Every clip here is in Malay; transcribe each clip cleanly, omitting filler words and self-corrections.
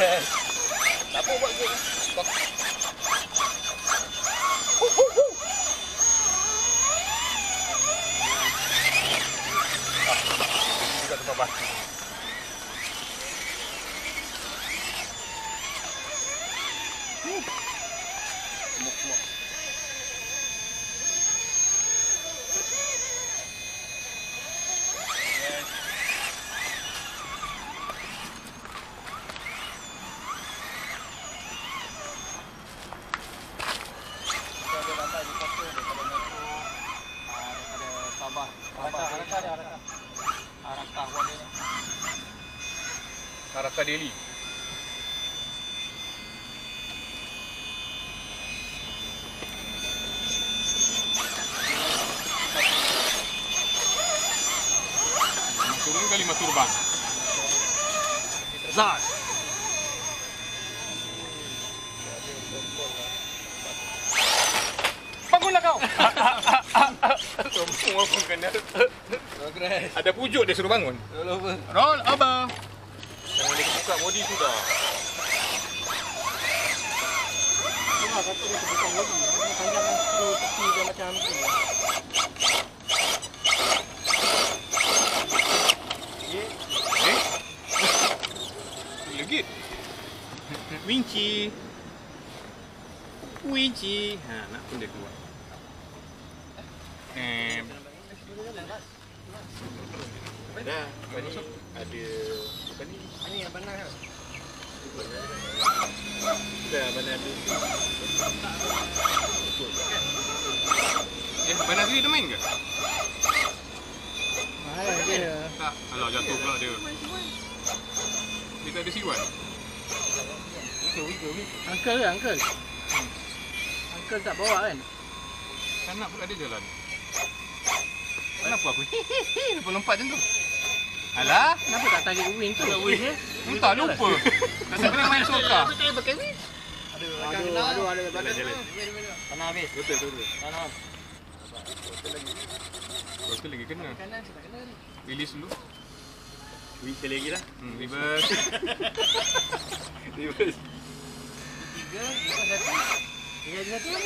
Apa buat ke? Juga tempat batu. Semua. Araka Deli. Turun kali turban. Zat. Bangunlah kau. Semua pun kena. Ada pujuk dia suruh bangun. Roll over. Jangan dia buka body sudah. Kata dia buka body. Panjangkan skru tepi dia macam tu. Legit. Winci. Ha, nak pun dia keluar. Dah, masuk. Ada apa ni? Ini yang benar kan? Dah, benar ni. Benar dia main ke? Mahal dia. Tak, alah jatuh pula dia. Dia tak ada siwan. Uncle ke uncle? Uncle tak bawa kan? Kan nak pula dia jalan. Kenapa aku lompat macam tu? Alah, Kenapa tak tarik wing tu? wing. Entah, lupa. Rasa pernah main soka. Pakai wing? Aduh. Jalan. Tanah habis. Betul. Tanah. Betul lagi kena. Kanan tak kena ni. Release dulu. Wing sekali lagi lah. Reverse. Reverse. Tiga, satu. Tiga satu ni.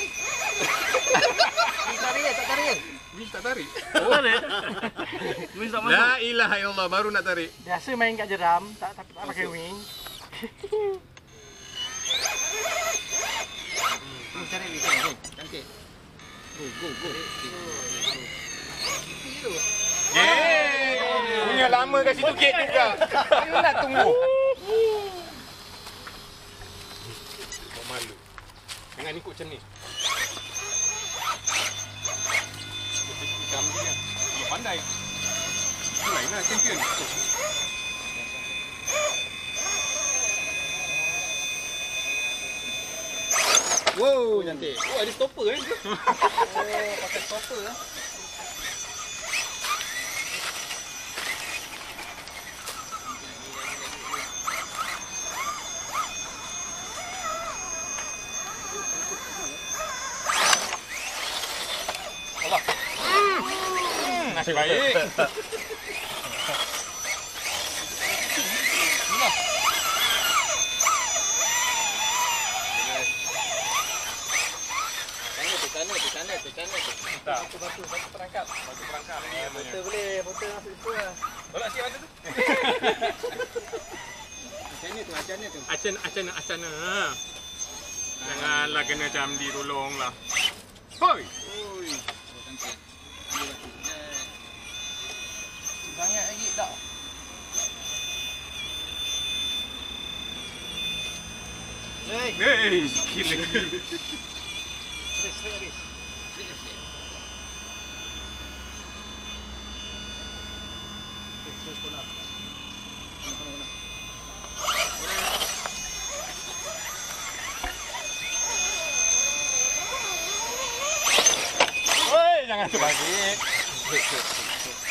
Tak tarik. Wing tak tarik. Oh, tarik. Wing tak masuk. La ilaha illallah, baru nak tarik. Biasa main kat jeram, tak pakai wing. Cari ni, cantik. Go. Yeay! Punya lama kat situ gate juga. Saya nak tunggu. Kau malu. Jangan ikut macam ni. Dia pandai. Itu lain lah, champion. Wow, cantik. Oh, ada stopper kan? Pakai stopper lah. Nasib baik. Tak. Batu perangkap. Motor boleh, motor masuk situ lah. Tolak sikit batu tu. Acana. Janganlah kena macam dirulung lah. Hoi! Banyak lagi tak? Hei, sikit lagi. Straight. Oi, jangan terbalik.